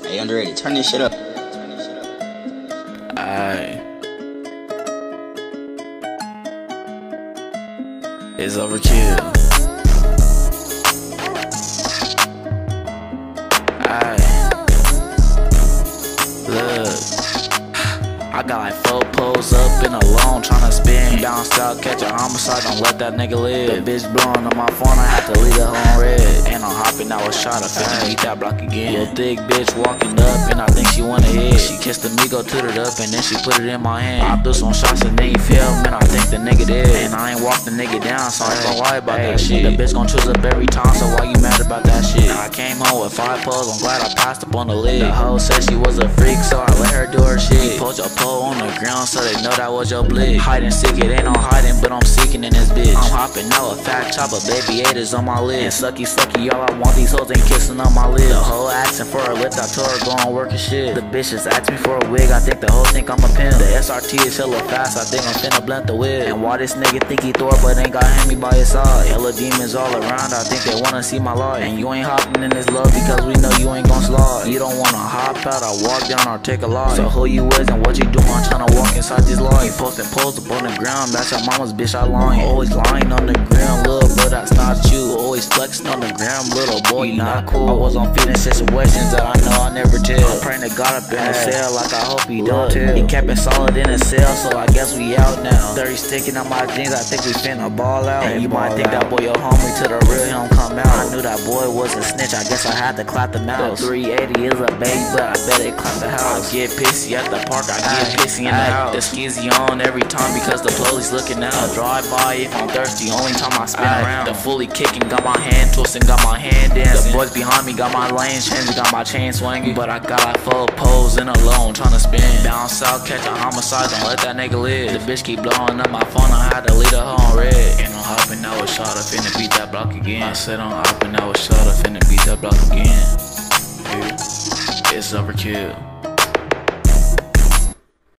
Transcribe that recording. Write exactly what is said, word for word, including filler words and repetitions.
Hey, underrated, turn this shit up. Aye. It's overkill. Aye. Look, I got like four poles up in a loan tryna spin. Down south, catch a homicide, don't let that nigga live. The bitch blowing on my phone, I had to leave her on red. And I'm hopping out a shot, I finna beat that block again. Little thick bitch walking up, and I think she wanna hit. She kissed the Migo, tooted up, and then she put it in my hand. I threw some shots and then he fell, man, I think the nigga dead. And I ain't walked the nigga down, so I ain't gon' lie about that shit. The bitch gon' choose up every time, so why you mad about that shit? I came home with five poles, I'm glad I passed up on the lid. The hoe said she was a freak, so I let her do her shit. You put your pole on the ground, so they know that was your blick. Hide and seek, it ain't no hiding, but I'm seeking in this bitch. I'm hopping out a fat chopper, baby eight is on my lid. And sucky sucky, all I want, these hoes ain't kissing on my lips. The hoe asking for a lift, I told her go on work and shit. The bitch just asked me for a wig, I think the hoe think I'm a pimp. The S R T is hella fast, I think I'm finna blend the whip. And why this nigga think he Thor, but ain't got Hemi by his side? Hella demons all around, I think they wanna see my life. And you ain't hopping in this love because we know you ain't gon' slide. You don't wanna hop out, I walk down or take a life. So who you is and what you doing, I'm tryna walk inside this life. You posting posts up on the ground, that's your mama's bitch, I lying. Always lying on the ground, little bro, that's not you. Always flexing on the ground, little boy, you not cool. I was on fitting situations that I know I never tell. I'm praying to God up in the cell, like I hope he don't tell. He kept it solid in the cell, so I guess we out now. thirty sticking on my jeans, I think we finna ball out. And you might think that boy your homie, till the real him come out. I knew that boy was a snitch, I guess I had to clap the mouse. The three eighty is a baby, but I bet it clap the house. I get pissy at the park, I get pissy in the house. The skizzy on every time because the police looking out. I drive by if I'm thirsty, only time I spin around. The fully kicking, got my hand twisting, got my hand dancing. The boys behind me got my lanes changing, got my chain swinging. But I got like four poles in a loan tryna spin. Down south, catch a homicide, don't let that nigga live. The bitch keep blowing up my phone, I had to leave her on red. And I'm hopping out with shot, I finna beat that block again. I said I'm hopping out with shot, I finna beat that block again. Dude, it's overkill.